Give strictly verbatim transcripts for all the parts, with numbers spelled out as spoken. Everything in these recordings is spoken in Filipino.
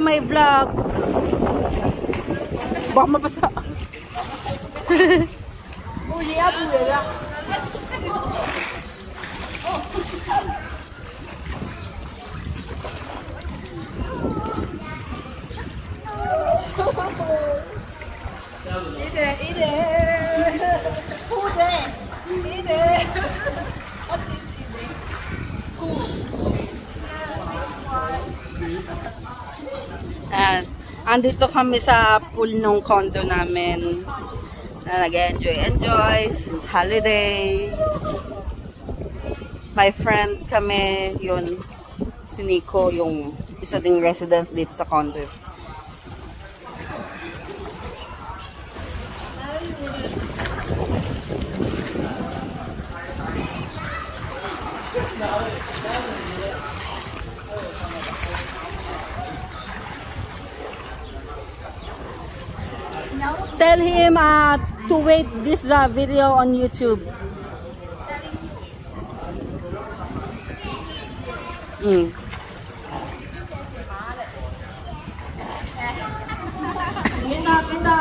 my vlog. Baka mabasa. Uli ya, uli ya. Ide, ide. Ide, ide. What is ide? And andito kami sa pool ng condo namin. Na nag-enjoy, enjoy. Since holiday. My friend kami, yun, si Nico, yung isa ding residence dito sa condo. Tell him uh, to wait this uh, video on YouTube. Mm. Pinda, pinda.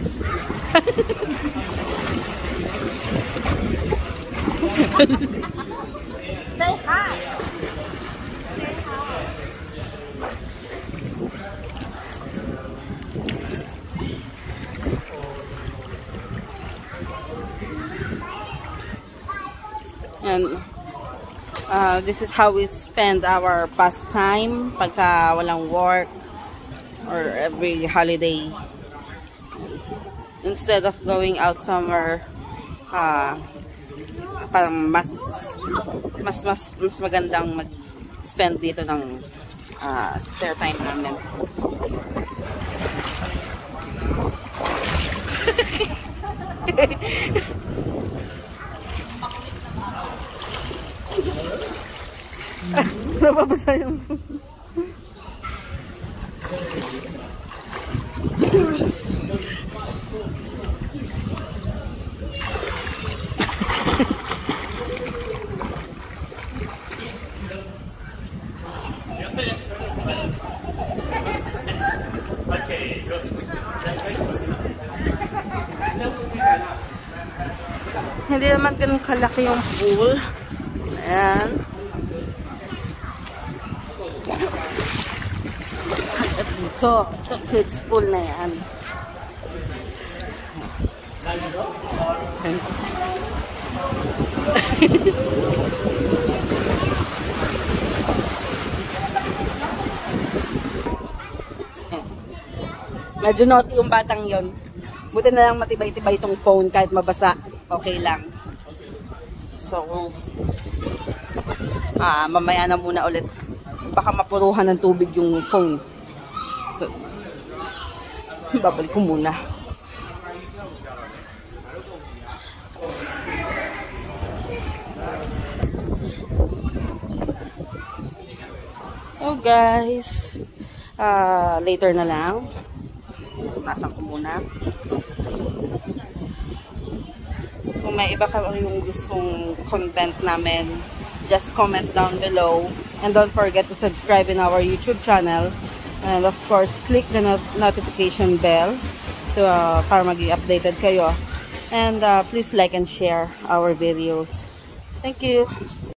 Say hi. Say hi. And uh, this is how we spend our pastime pagka walang work or every holiday. Instead of going out somewhere, uh, parang mas mas mas mas magandang mag-spend dito ng uh, spare time namin. Nababasa yung hindi naman ganun kalaki yung pool. Ayan. Ito, ito kids pool na yan. Medyo naughty yung batang yon. Buti na lang matibay-tibay itong phone kahit mabasa. Okay lang. So, ah, mamaya na muna ulit. Baka mapuruhan ng tubig yung phone. So, babalik ko muna. So guys, uh, later na lang. Punasan ko muna. Kung may iba ka yung gustong content namin, just comment down below. And don't forget to subscribe in our YouTube channel. And of course, click the not notification bell to, uh, para maging updated kayo. And uh, please like and share our videos. Thank you.